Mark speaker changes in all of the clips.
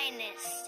Speaker 1: finest.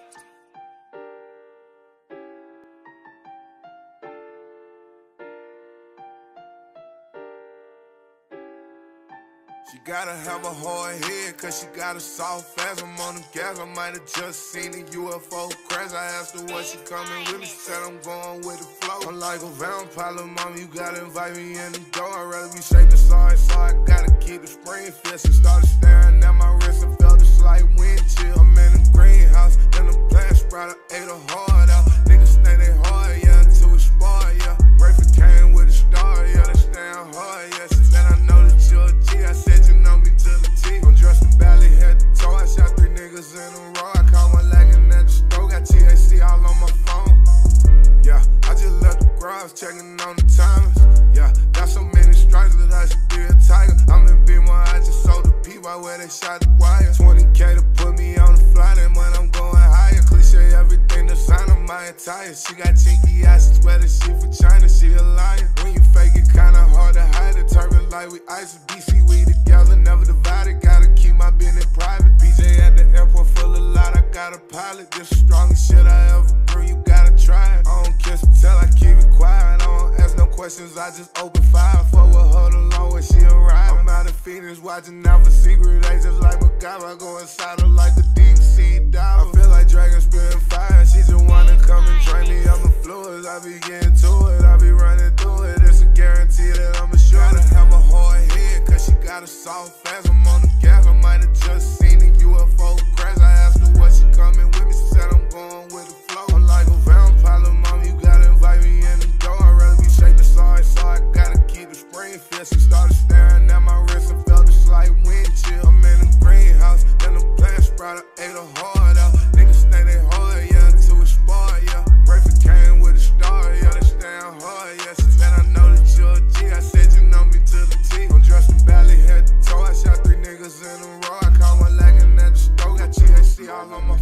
Speaker 2: She gotta have a hard head, cause she got a soft ass. I'm on the gas, I might have just seen a UFO crash. I asked her what she coming with me, she said I'm going with the flow. I'm like a vampire, mama, you gotta invite me in the door. I'd rather be shaping sorry, so I gotta keep the spring fit. She started staring at my wrist and felt a slight wind chill. I'm in the greenhouse, then the plant sprout, I ate her heart out. Niggas think they hard, yeah, until it's spoiled, yeah. Rayford came with a star, yeah, they stand hard, yeah. She said I know that you're a G, I said you know me to the T. I'm dressed in belly, head to toe, I shot 3 niggas in a row. I caught one lagging at the store, got THC all on my phone. Yeah, I just left the garage, checking on the timers. Yeah, got so many strikes that I should be a tiger. I'm in B1, I just sold the P by where they shot the wire. 20K to put me on the flight, and when I'm going higher, cliche everything designer my attire. She got chinky eyes, she swear that she from China, she a liar. When you fake it, kinda hard to hide it. Turbine like we ice, BC, we together, never divided. Gotta keep my business private. BJ at the airport full of lot, I got a pilot. This the strongest shit I ever grew, you gotta try it. I don't kiss and tell, I keep it quiet. I don't ask no questions, I just open fire. Fuck with her alone when she arrive. I'm out of Phoenix, watching out for secret agents like MacGyver. I go inside her like the deep sea diver. I feel like dragon spitting fire, she just wanna come and drain me. I'm a fluid, I be getting to it, I be running through it. It's a guarantee that I'm sure. Gotta have a hard head, cause she got a soft ass. I'm on the gas, I might have just seen a UFO crash. I asked her what she coming with me, she said I'm going with the flow. I'm like a vampire, mama, you gotta invite me in the door. I'd rather be shaping sorry, so I gotta keep the spring fit. She started staring at my wrist and felt a slight wind chill. I'm in the greenhouse, then the plant sprout, I ate her heart out. Niggas think they hard, yeah, until it's spoiled, yeah. Rayford came with a star, yeah, they stand hard, yeah. She said I know that you're a G, I said you know me to the T. I'm dressed in belly, head to toe, I shot 3 niggas in a row. I caught one lagging at the store, got THC all on my